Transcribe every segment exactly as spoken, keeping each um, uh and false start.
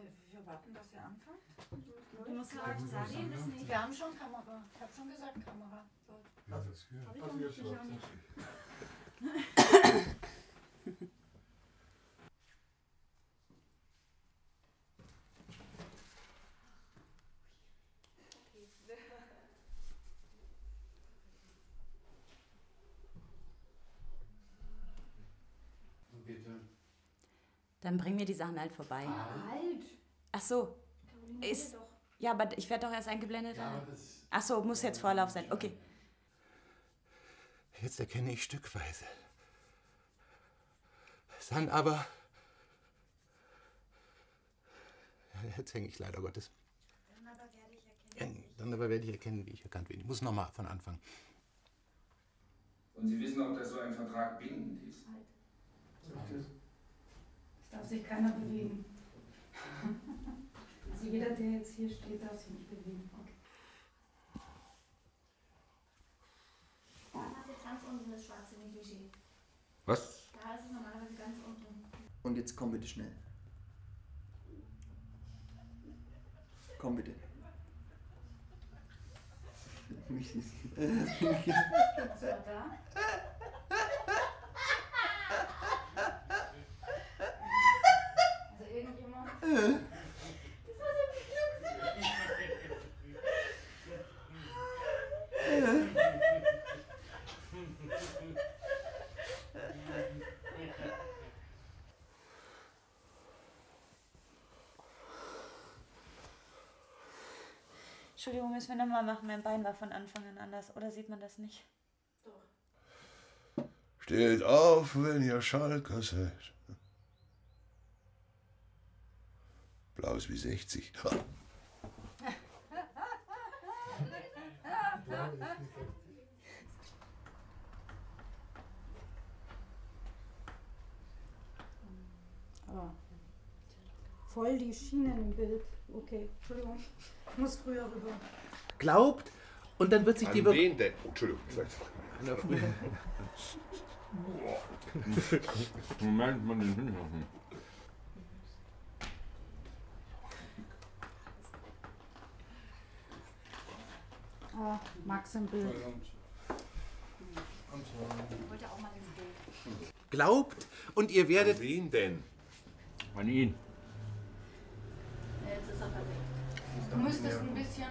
wir warten, dass ihr anfangt. Du musst laut sagen, das nicht. Wir haben schon Kamera. Ich habe schon gesagt Kamera. Ja, das gehört. Hab ich Also auch jetzt nicht, ich auch läuft's. nicht. Bitte. Dann bring mir die Sachen halt vorbei. Halt! Ach so. Caroline, Ist- rede doch. Ja, aber ich werde doch erst eingeblendet. Ja, aber das. Ach so, muss jetzt Vorlauf sein. Okay. Jetzt erkenne ich stückweise. Dann aber... Ja, jetzt hänge ich leider Gottes. Dann aber werde ich erkennen. Ja, dann aber werde ich erkennen, wie ich erkannt bin. Ich muss nochmal von Anfang. Und Sie wissen auch, dass so ein Vertrag bindend ist. Es darf sich keiner bewegen. Also jeder, der jetzt hier steht, darf sich nicht bewegen. Okay. Da ist jetzt ganz unten das schwarze Negligé. Was? Da ist es normalerweise ganz unten. Und jetzt komm bitte schnell. Komm bitte. Was war da? Also irgendjemand. Das war so ein Entschuldigung, müssen wir nochmal machen. Mein Bein war von Anfang an anders. Oder sieht man das nicht? Steht auf, wenn ihr Schalker seid. Blaues wie sechzig. Ah. Voll die Schienen im Bild. Okay, Entschuldigung. Ich muss früher rüber. Glaubt, und dann wird sich die... An wen denn? Entschuldigung. Moment, man den hinmachen. Ah, Max im Bild. Ich wollte auch mal ins Bild. Glaubt, und ihr werdet... An wen denn? An ihn. Jetzt ist er verdeckt. Du müsstest ein bisschen.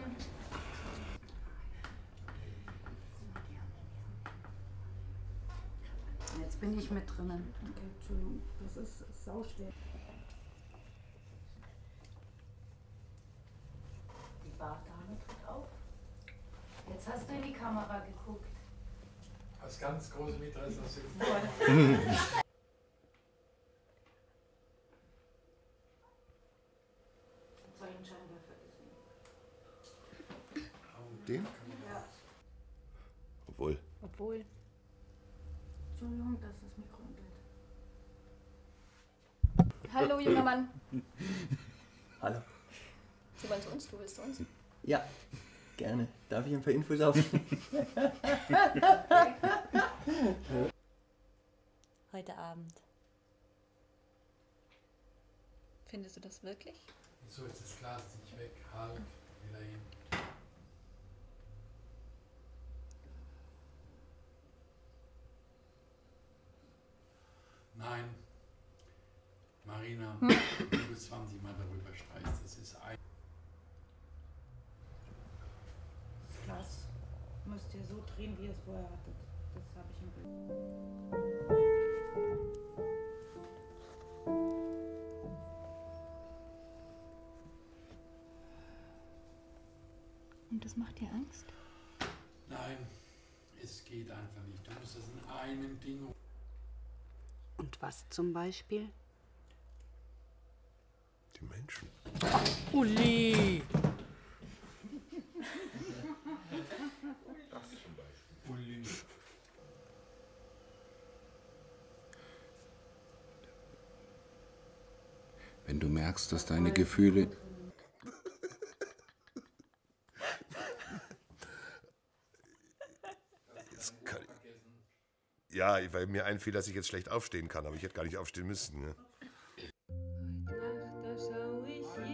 Jetzt bin ich mit drinnen. Okay, Entschuldigung. Das ist sauschwer. Die Bardame tritt auf. Jetzt hast du in die Kamera geguckt. Als ganz große Interesse. Soll ich einen Scheinwerfer gesehen? Den? Ja. Obwohl. Obwohl. Entschuldigung, dass das Mikro im Bild. Hallo, junger Mann. Hallo. Sie wollen zu uns, du willst zu uns. Ja, gerne. Darf ich ein paar Infos aufnehmen? Heute Abend. Findest du das wirklich? So ist das Glas nicht weg. Halt, wieder hin. Nein. Marina, du bist zwanzig Mal darüber streichst. Das ist ein. Das Glas müsst ihr so drehen, wie ihr es vorher hattet. Das habe ich im Bild. Und das macht dir Angst? Nein, es geht einfach nicht. Du musst das in einem Ding. Und was zum Beispiel? Die Menschen. Uli! Das zum Beispiel. Uli. Wenn du merkst, dass deine Gefühle... Jetzt kann ich, ja, weil mir einfiel, dass ich jetzt schlecht aufstehen kann, aber ich hätte gar nicht aufstehen müssen. Ne? Da schau ich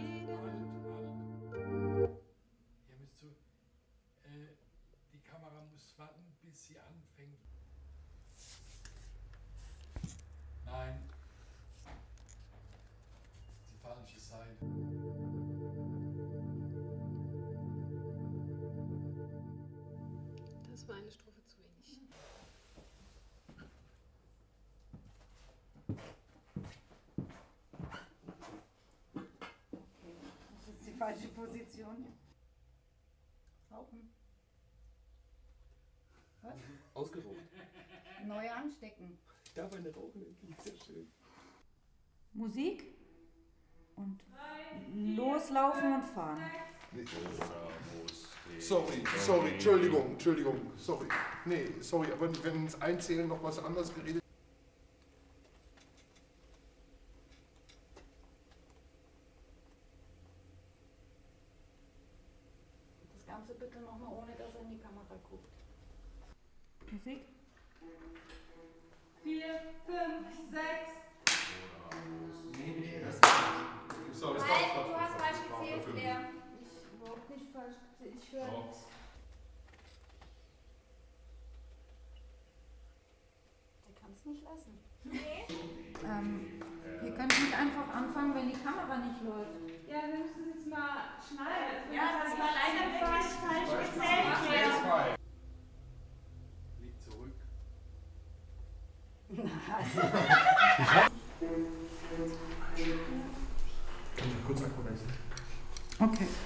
muss warten, bis sie anfängt. Nein. Die falsche Seite. Das war eine Strophe zu wenig. Das ist die falsche Position. Rauchen. Was? Ausgeraucht. Neu anstecken. Ich darf eine rauchen, endlich. Sehr schön. Musik und loslaufen und fahren. Sorry, sorry, Entschuldigung, Entschuldigung, sorry. Nee, sorry, aber wenn ins Einzählen noch was anderes geredet. Das Ganze bitte nochmal, ohne dass er in die Kamera guckt. Musik? Vier, fünf, sechs. Nee, das ist Nein, du hast falsch gezählt, Claire. Ich überhaupt nicht falsch gezählt. Ich höre nichts. Der kann es nicht lassen. Nee. Ähm, ihr könnt nicht einfach anfangen, wenn die Kamera nicht läuft. Ja, wir müssen jetzt mal schneiden. Ja, das war leider wirklich falsch gezählt, Claire. Liegt zurück. Kurz Akku wechseln. Okay.